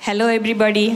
Hello everybody,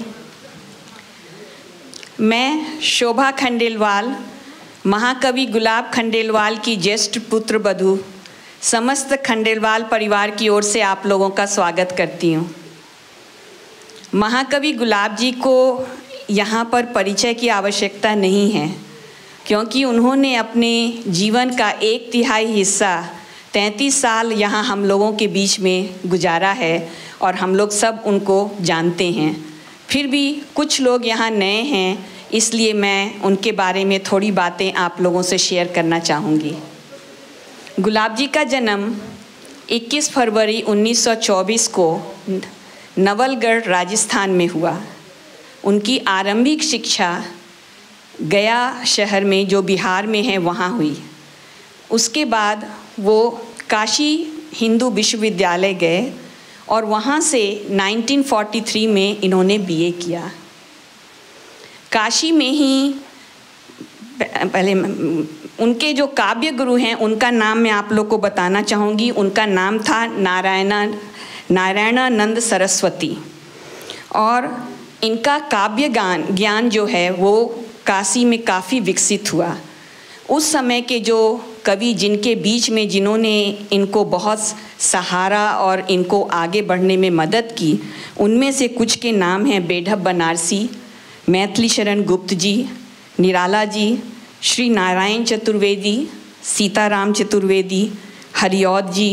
मैं शोभा खंडेलवाल, महाकवि गुलाब खंडेलवाल की ज्येष्ठ पुत्र वधू, समस्त खंडेलवाल परिवार की ओर से आप लोगों का स्वागत करती हूँ। महाकवि गुलाब जी को यहाँ पर परिचय की आवश्यकता नहीं है, क्योंकि उन्होंने अपने जीवन का 1/3 हिस्सा 33 साल यहाँ हम लोगों के बीच में गुजारा है और हम लोग सब उनको जानते हैं। फिर भी कुछ लोग यहाँ नए हैं, इसलिए मैं उनके बारे में थोड़ी बातें आप लोगों से शेयर करना चाहूँगी। गुलाब जी का जन्म 21 फरवरी 1924 को नवलगढ़ राजस्थान में हुआ। उनकी आरंभिक शिक्षा गया शहर में, जो बिहार में है, वहाँ हुई। उसके बाद वो काशी हिंदू विश्वविद्यालय गए और वहाँ से 1943 में इन्होंने बीए किया। काशी में ही पहले उनके जो काव्य गुरु हैं उनका नाम मैं आप लोग को बताना चाहूँगी। उनका नाम था नारायणानंद सरस्वती, और इनका काव्य ज्ञान जो है वो काशी में काफ़ी विकसित हुआ। उस समय के जो कवि जिनके बीच में जिन्होंने इनको बहुत सहारा और इनको आगे बढ़ने में मदद की, उनमें से कुछ के नाम हैं बेढब बनारसी, मैथिली शरण गुप्त जी, निराला जी, श्री नारायण चतुर्वेदी, सीताराम चतुर्वेदी, हरिऔध जी।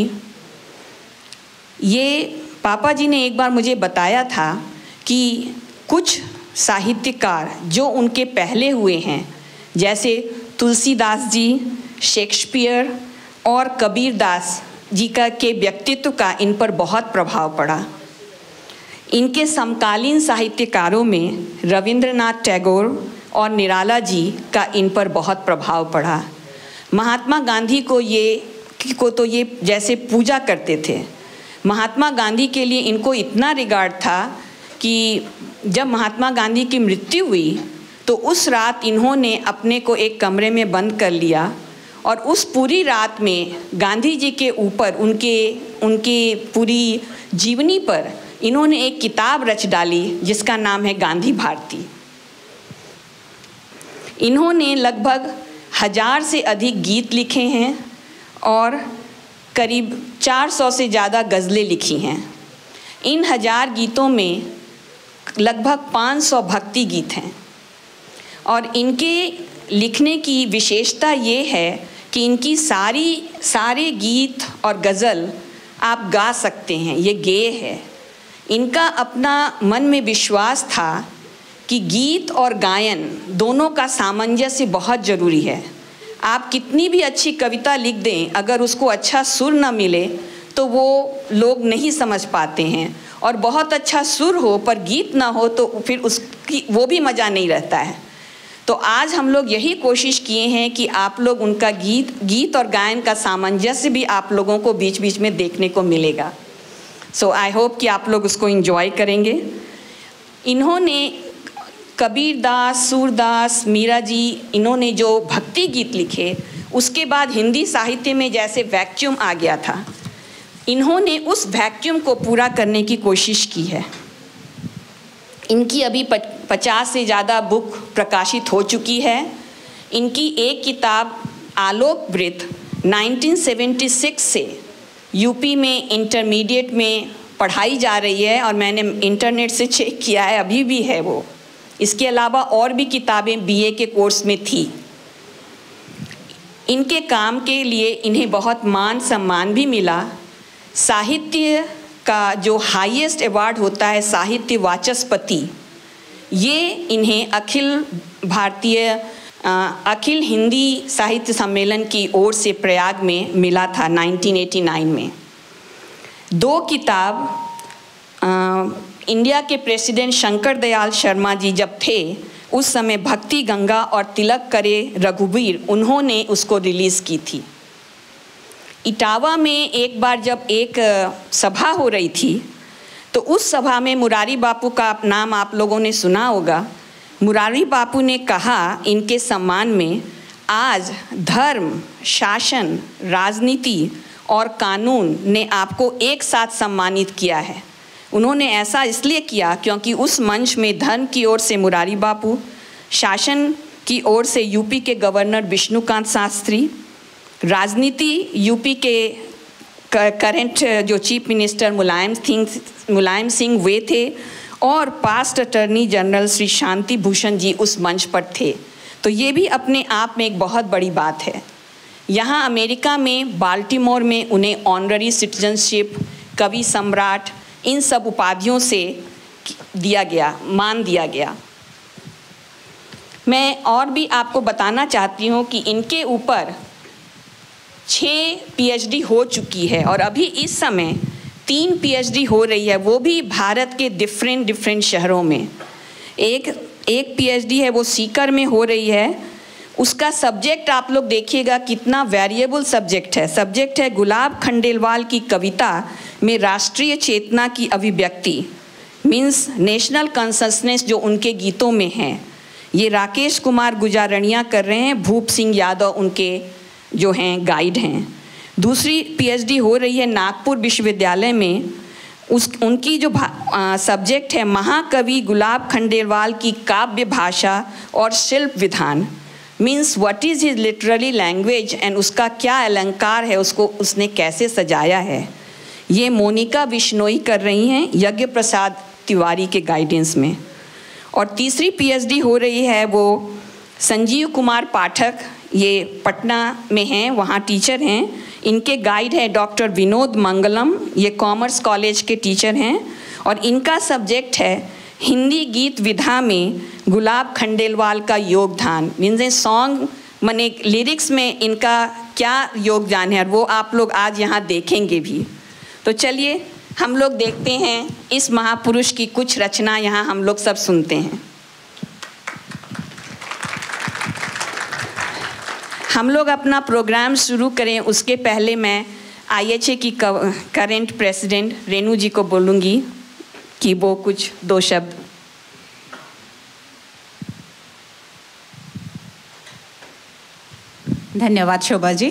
ये पापा जी ने एक बार मुझे बताया था कि कुछ साहित्यकार जो उनके पहले हुए हैं, जैसे तुलसीदास जी, शेक्सपियर और कबीरदास जी के व्यक्तित्व का इन पर बहुत प्रभाव पड़ा। इनके समकालीन साहित्यकारों में रविंद्रनाथ टैगोर और निराला जी का इन पर बहुत प्रभाव पड़ा। महात्मा गांधी को तो ये जैसे पूजा करते थे। महात्मा गांधी के लिए इनको इतना रिगार्ड था कि जब महात्मा गांधी की मृत्यु हुई तो उस रात इन्होंने अपने को एक कमरे में बंद कर लिया और उस पूरी रात में गांधी जी के ऊपर उनके पूरी जीवनी पर इन्होंने एक किताब रच डाली जिसका नाम है गांधी भारती। इन्होंने लगभग 1000 से अधिक गीत लिखे हैं और करीब 400 से ज़्यादा गज़लें लिखी हैं। इन 1000 गीतों में लगभग 500 भक्ति गीत हैं, और इनके लिखने की विशेषता ये है कि इनकी सारे गीत और गज़ल आप गा सकते हैं, ये गेय है। इनका अपना मन में विश्वास था कि गीत और गायन दोनों का सामंजस्य बहुत ज़रूरी है। आप कितनी भी अच्छी कविता लिख दें, अगर उसको अच्छा सुर न मिले तो वो लोग नहीं समझ पाते हैं, और बहुत अच्छा सुर हो पर गीत ना हो तो फिर वो भी मज़ा नहीं रहता है। तो आज हम लोग यही कोशिश किए हैं कि आप लोग उनका गीत और गायन का सामंजस्य भी आप लोगों को बीच बीच में देखने को मिलेगा। सो आई होप कि आप लोग उसको एंजॉय करेंगे। इन्होंने कबीरदास, सूरदास, मीरा जी, इन्होंने जो भक्ति गीत लिखे, उसके बाद हिंदी साहित्य में जैसे वैक्यूम आ गया था, इन्होंने उस वैक्यूम को पूरा करने की कोशिश की है। इनकी अभी 50 से ज़्यादा बुक प्रकाशित हो चुकी है। इनकी एक किताब आलोक वृत्त 1976 से यूपी में इंटरमीडिएट में पढ़ाई जा रही है, और मैंने इंटरनेट से चेक किया है, अभी भी है वो। इसके अलावा और भी किताबें बीए के कोर्स में थी। इनके काम के लिए इन्हें बहुत मान सम्मान भी मिला। साहित्य का जो हाईएस्ट अवार्ड होता है, साहित्य वाचस्पति, ये इन्हें अखिल हिंदी साहित्य सम्मेलन की ओर से प्रयाग में मिला था 1989 में। 2 किताब इंडिया के प्रेसिडेंट शंकर दयाल शर्मा जी जब थे, उस समय भक्ति गंगा और तिलक करे रघुवीर, उन्होंने उसको रिलीज़ की थी। इटावा में एक बार जब एक सभा हो रही थी, तो उस सभा में मुरारी बापू का नाम आप लोगों ने सुना होगा। मुरारी बापू ने कहा इनके सम्मान में, आज धर्म, शासन, राजनीति और कानून ने आपको एक साथ सम्मानित किया है। उन्होंने ऐसा इसलिए किया क्योंकि उस मंच में धर्म की ओर से मुरारी बापू, शासन की ओर से यूपी के गवर्नर विष्णुकांत शास्त्री, राजनीति यूपी के करंट जो चीफ मिनिस्टर मुलायम सिंह वे थे, और past attorney general Shri Shanti Bhushan ji उस मंच पर थे। तो ये भी अपने आप में एक बहुत बड़ी बात है। यहाँ अमेरिका में बाल्टीमोर में उन्हें ऑनररी सिटीजनशिप, कवि सम्राट, इन सब उपाधियों से मान दिया गया। मैं और भी आपको बताना चाहती हूँ कि इनके ऊपर 6 PhD हो चुकी है और अभी इस समय 3 PhD हो रही है, वो भी भारत के डिफरेंट शहरों में। एक PhD है वो सीकर में हो रही है। उसका सब्जेक्ट आप लोग देखिएगा कितना वेरिएबल सब्जेक्ट है। सब्जेक्ट है गुलाब खंडेलवाल की कविता में राष्ट्रीय चेतना की अभिव्यक्ति, मीन्स नेशनल कॉन्शसनेस जो उनके गीतों में है। ये राकेश कुमार गुजारणिया कर रहे हैं, भूप सिंह यादव उनके जो हैं गाइड हैं। दूसरी PhD हो रही है नागपुर विश्वविद्यालय में। उनकी जो सब्जेक्ट है महाकवि गुलाब खंडेलवाल की काव्य भाषा और शिल्प विधान, means what is his literary language and उसका क्या अलंकार है, उसको उसने कैसे सजाया है। ये मोनिका विश्नोई कर रही हैं यज्ञ प्रसाद तिवारी के गाइडेंस में। और तीसरी PhD हो रही है वो संजीव कुमार पाठक, ये पटना में हैं, वहाँ टीचर हैं। इनके गाइड है डॉक्टर विनोद मंगलम, ये कॉमर्स कॉलेज के टीचर हैं। और इनका सब्जेक्ट है हिंदी गीत विधा में गुलाब खंडेलवाल का योगदान, मीन्स सॉन्ग मने लिरिक्स में इनका क्या योगदान है, और वो आप लोग आज यहाँ देखेंगे भी। तो चलिए हम लोग देखते हैं इस महापुरुष की कुछ रचना, यहाँ हम लोग सब सुनते हैं। हम लोग अपना प्रोग्राम शुरू करें उसके पहले मैं IHA की करंट प्रेसिडेंट रेनू जी को बोलूँगी कि वो कुछ 2 शब्द। धन्यवाद शोभा जी।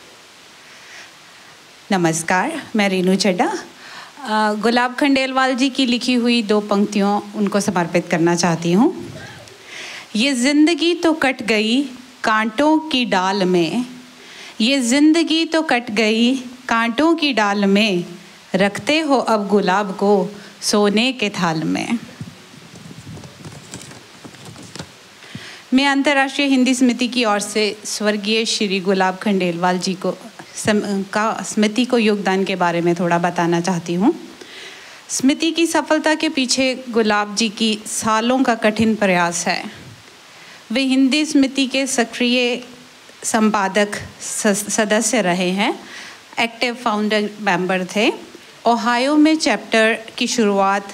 नमस्कार, मैं रेनू चड्डा गुलाब खंडेलवाल जी की लिखी हुई 2 पंक्तियों उनको समर्पित करना चाहती हूँ। ये ज़िंदगी तो कट गई कांटों की डाल में, ये ज़िंदगी तो कट गई कांटों की डाल में, रखते हो अब गुलाब को सोने के थाल में। मैं अंतर्राष्ट्रीय हिंदी समिति की ओर से स्वर्गीय श्री गुलाब खंडेलवाल जी को स्मृति को योगदान के बारे में थोड़ा बताना चाहती हूँ। स्मृति की सफलता के पीछे गुलाब जी की सालों का कठिन प्रयास है। वे हिंदी स्मृति के सक्रिय संपादक सदस्य रहे हैं, एक्टिव फाउंडर मेंबर थे। ओहायो में चैप्टर की शुरुआत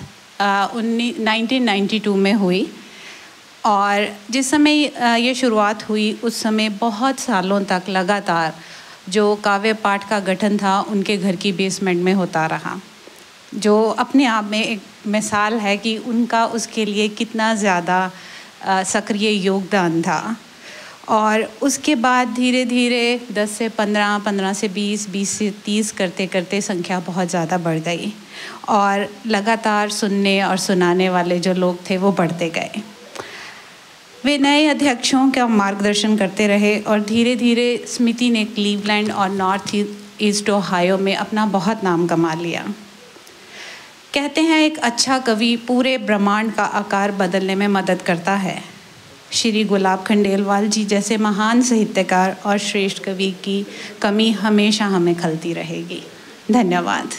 1992 में हुई और जिस समय ये शुरुआत हुई उस समय बहुत सालों तक लगातार जो काव्य पाठ का गठन था उनके घर की बेसमेंट में होता रहा, जो अपने आप में एक मिसाल है कि उनका उसके लिए कितना ज़्यादा सक्रिय योगदान था। और उसके बाद धीरे धीरे 10 से 15, 15 से 20, 20 से 30 करते करते संख्या बहुत ज़्यादा बढ़ गई और लगातार सुनने और सुनाने वाले जो लोग थे वो बढ़ते गए। वे नए अध्यक्षों का मार्गदर्शन करते रहे और धीरे धीरे स्मृति ने क्लीवलैंड और नॉर्थ ईस्ट ओहायो में अपना बहुत नाम कमा लिया। कहते हैं एक अच्छा कवि पूरे ब्रह्मांड का आकार बदलने में मदद करता है। श्री गुलाब खंडेलवाल जी जैसे महान साहित्यकार और श्रेष्ठ कवि की कमी हमेशा हमें खलती रहेगी। धन्यवाद।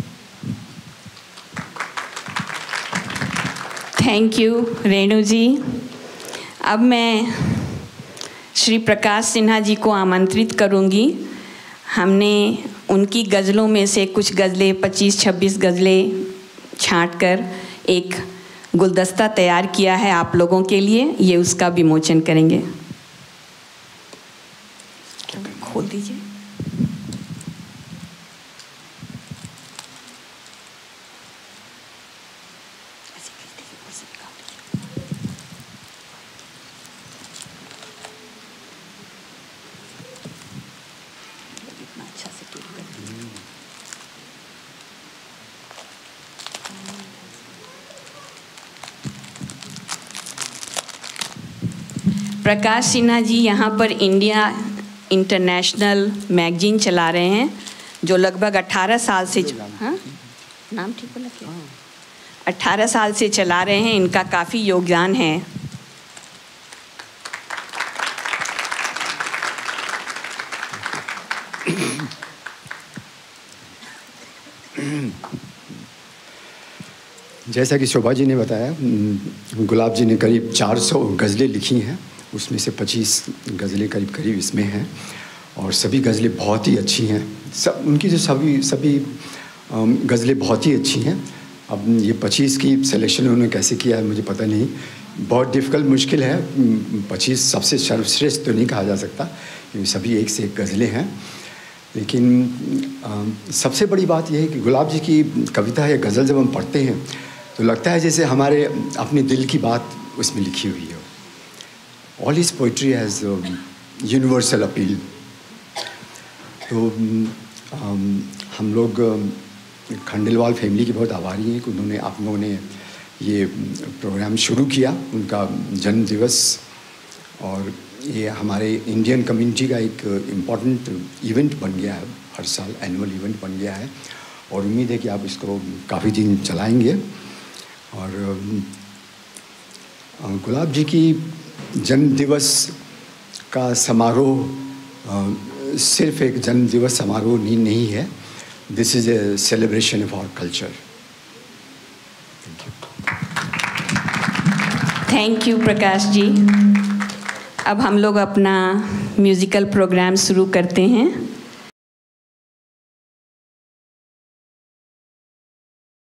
Thank you Renu ji. अब मैं श्री प्रकाश सिन्हा जी को आमंत्रित करूंगी। हमने उनकी गज़लों में से कुछ गज़लें 25-26 गज़लें छांटकर एक गुलदस्ता तैयार किया है आप लोगों के लिए। ये उसका विमोचन करेंगे। खोल दीजिए। प्रकाश सिन्हा जी यहाँ पर इंडिया इंटरनेशनल मैगजीन चला रहे हैं, जो लगभग 18 साल से, हाँ नाम ठीक बोला क्या, 18 साल से चला रहे हैं। इनका काफ़ी योगदान है। जैसा कि शोभा जी ने बताया, गुलाब जी ने करीब 400 गज़लें लिखी हैं, उसमें से 25 गज़लें करीब इसमें हैं, और सभी गज़लें बहुत ही अच्छी हैं। सब उनकी जो सभी गज़लें बहुत ही अच्छी हैं। अब ये 25 की सिलेक्शन उन्होंने कैसे किया है मुझे पता नहीं, बहुत डिफ़िकल्ट मुश्किल है। 25 सबसे सर्वश्रेष्ठ तो नहीं कहा जा सकता, क्योंकि सभी एक से एक गज़लें हैं। लेकिन सबसे बड़ी बात यह है कि गुलाब जी की कविता या गज़ल जब हम पढ़ते हैं तो लगता है जैसे हमारे अपने दिल की बात उसमें लिखी हुई हो। All his poetry has universal appeal. तो हम लोग खंडेलवाल फैमिली की बहुत आभारी हैं कि आप लोगों ने ये प्रोग्राम शुरू किया, उनका जन्म दिवस, और ये हमारे इंडियन कम्युनिटी का एक इम्पॉर्टेंट इवेंट बन गया है, हर साल एनुअल इवेंट बन गया है, और उम्मीद है कि आप इसको काफ़ी दिन चलाएंगे। और गुलाब जी की जन्म दिवस का समारोह सिर्फ एक जन्म दिवस समारोह नहीं है, this is a celebration of our culture. Thank you Prakash ji. अब हम लोग अपना म्यूज़िकल प्रोग्राम शुरू करते हैं।